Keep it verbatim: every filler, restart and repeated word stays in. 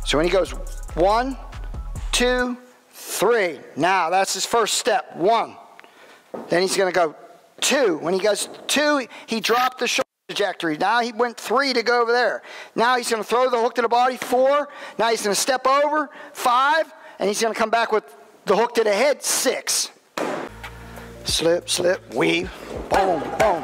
So when he goes one, two, three. Now that's his first step, one. Then he's gonna go two. When he goes two, he dropped the shoulder trajectory. Now he went three to go over there. Now he's gonna throw the hook to the body, four. Now he's gonna step over, five. And he's gonna come back with the hook to the head, six. Slip, slip, weave, boom, boom.